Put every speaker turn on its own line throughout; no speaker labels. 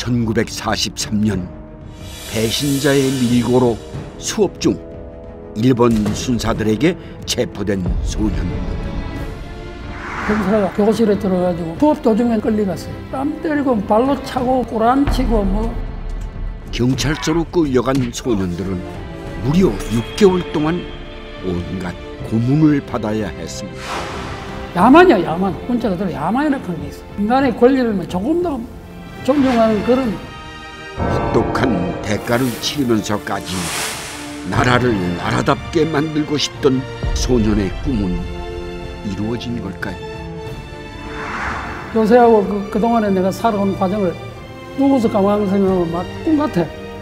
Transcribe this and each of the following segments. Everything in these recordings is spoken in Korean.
1943년 배신자의 밀고로 수업 중 일본 순사들에게 체포된 소년.
경사가 교실에 들어가지고 수업 도중에 끌려갔어요. 뺨 때리고 발로 차고 꼬란치고 뭐.
경찰서로 끌려간 소년들은 무려 6개월 동안 온갖 고문을 받아야 했습니다.
야만이야, 야만. 문자 그대로 야만이라는 게 있어. 인간의 권리를 조금 더 존중하는 그런.
혹독한 대가를 치르면서까지 나라를 나라답게 만들고 싶던 소년의 꿈은 이루어진 걸까요?
요새하고 그동안에 내가 살아온 과정을 누구서 가만히 생각하면 막 꿈 같아.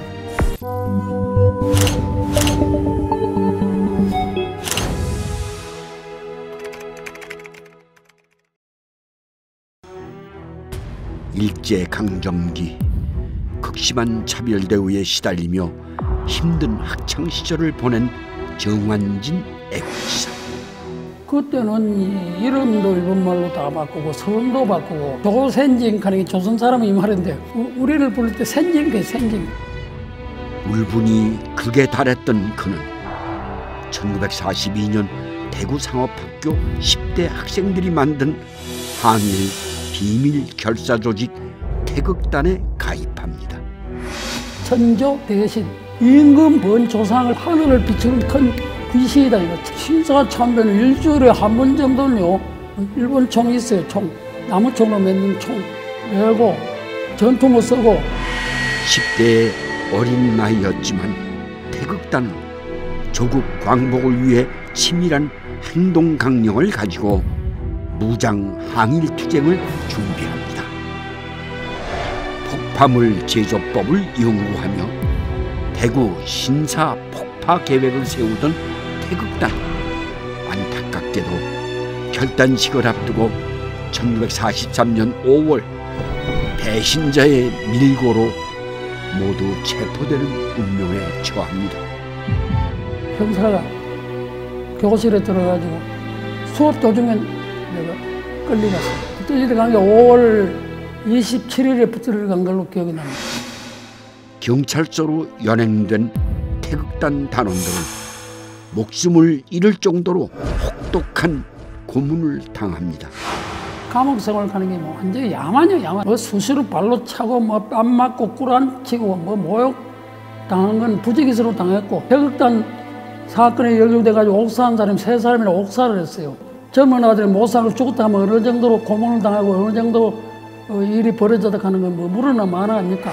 일제강점기 극심한 차별 대우에 시달리며 힘든 학창 시절을 보낸 정환진 애국지사.
그때는 이름도 일본말로 다 바꾸고 성도 바꾸고 조센진 하는 게 조선 사람이 이 말인데 우리를 부를 때 센진, 센진.
울분이 극에 달했던 그는 1942년 대구상업학교 10대 학생들이 만든 항일 비밀 결사 조직 태극단에 가입합니다.
천조 대신 임금 번조상을 하늘을 비추는 큰 귀신이다 이거. 신사참배는 일주일에 한 번 정도는요. 일본 총이 있어요. 총. 나무총으로 만든 총 메고 전투모 쓰고.
10대의 어린 나이였지만 태극단은 조국 광복을 위해 치밀한 행동 강령을 가지고 무장 항일 투쟁을 준비합니다. 폭파물 제조법을 연구하며 대구 신사 폭파 계획을 세우던 태극단. 안타깝게도 결단식을 앞두고 1943년 5월 배신자의 밀고로 모두 체포되는 운명에 처합니다.
형사가 교실에 들어가지고 수업 도중에 내가 끌려갔어요. 붙들려 간 게 5월 27일에 붙들려 간 걸로 기억이 납니다.
경찰서로 연행된 태극단 단원들은 목숨을 잃을 정도로 혹독한 고문을 당합니다.
감옥 생활 가는 게 뭐 완전히 야만이야, 야만. 뭐 수시로 발로 차고 뭐 뺨 맞고 꾸란치고 뭐 모욕 당한 건 부지기수로 당했고, 태극단 사건에 연루돼가지고 옥사한 사람이 3사람이나 옥사를 했어요. 젊은 아들이 못 살고 죽었다 하면 어느 정도로 고문을 당하고 어느 정도 일이 벌어졌다 하는 건 뭐 물어나 마나 아닙니까?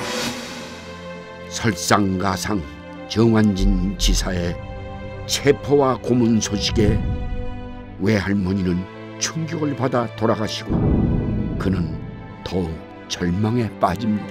설상가상 정환진 지사의 체포와 고문 소식에 외할머니는 충격을 받아 돌아가시고 그는 더욱 절망에 빠집니다.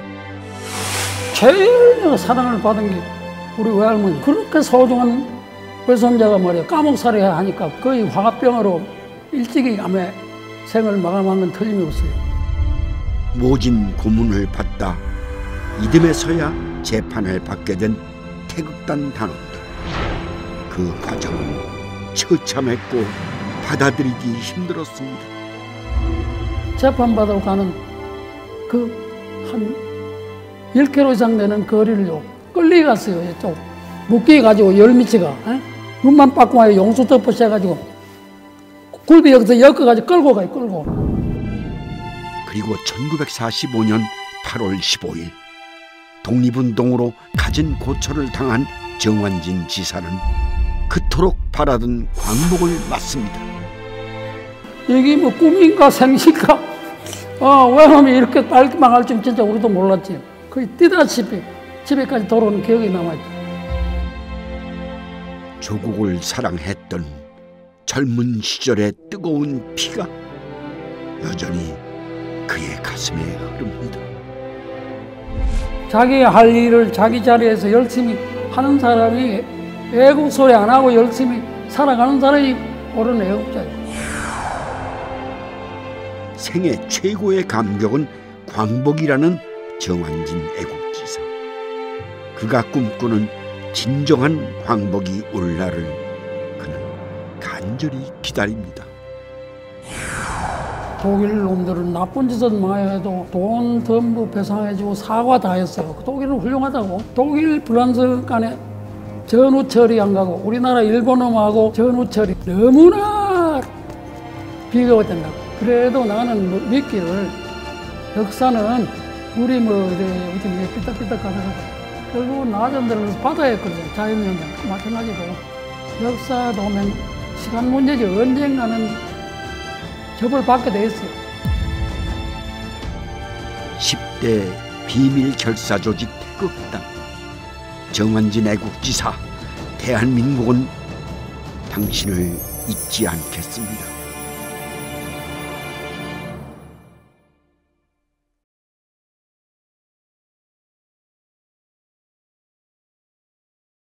제일 사랑을 받은 게 우리 외할머니. 그렇게 소중한 외손자가 말이야 감옥살이 하니까 거의 화갑병으로 일찍이 암에 생을 마감한 건 틀림이 없어요.
모진 고문을 받다 이듬해서야 재판을 받게 된 태극단 단원들. 그 과정은 처참했고 받아들이기 힘들었습니다.
재판받으러 가는 그 한 10km 이상 되는 거리를요 끌려갔어요. 이쪽 묶기 가지고 열미치가 눈만 빠꾸하게 용수 덮어씌 해가지고 굴비 여기서 엮어가지고 끌고 가요. 끌고.
그리고 1945년 8월 15일 독립운동으로 갖은 고초를 당한 정환진 지사는 그토록 바라던 광복을 맞습니다.
이게 뭐 꿈인가 생신가 외놈이 이렇게 빨리 망할 줄 진짜 우리도 몰랐지. 거의 뛰다시피 집에까지 돌아오는 기억이 남아있죠.
조국을 사랑했던 젊은 시절의 뜨거운 피가 여전히 그의 가슴에 흐릅니다.
자기 할 일을 자기 자리에서 열심히 하는 사람이 애국 소리 안 하고 열심히 살아가는 사람이 옳은 애국자예요.
생애 최고의 감격은 광복이라는 정환진 애국지사. 그가 꿈꾸는 진정한 광복이 올 날을 그는 간절히 기다립니다.
독일 놈들은 나쁜 짓은 많이 해도 돈 전부 배상해주고 사과 다 했어요. 독일은 훌륭하다고. 독일 프랑스 간에 전후 처리 안 가고 우리나라 일본놈하고 전후 처리 너무나 비교가 된다고. 그래도 나는 믿기를 역사는 우리 이제 삐딱삐딱 가다가 결국은 나아진 대로 받아야 했거든. 자연연장 마찬가지고 역사도 오면 시간 문제지 언젠가는 접을 받게 돼 있어요.
10대 비밀 결사 조직 태극당 정환진 애국지사, 대한민국은 당신을 잊지 않겠습니다.